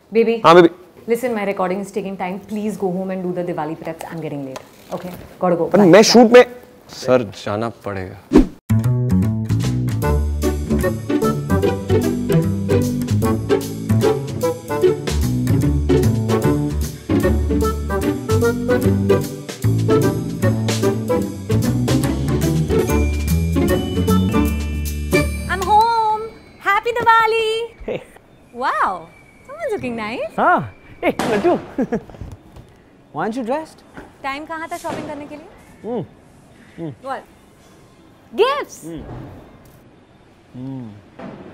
Baby. हाँ baby. Listen, my recording is taking time. Please go home and do the Diwali preps. I'm getting late. Okay, gotta go. पर मैं shoot में sir जाना पड़ेगा. I'm home. Happy Diwali. Hey. Wow, someone's looking nice. हाँ. Hey, Lattu. Why aren't you dressed? Time कहाँ था shopping करने के लिए? What? Gifts.